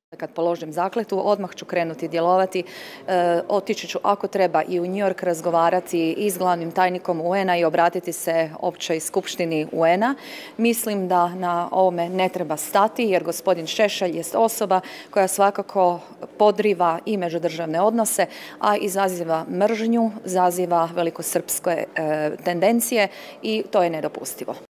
Kad položim zakletvu, odmah ću krenuti djelovati, otići ću ako treba i u New York razgovarati i s glavnim tajnikom UN-a i obratiti se općoj skupštini UN-a. Mislim da na ovome ne treba stati jer gospodin Šešelj jest osoba koja svakako podriva i međudržavne odnose, a izaziva mržnju, zaziva velikosrpske tendencije i to je nedopustivo.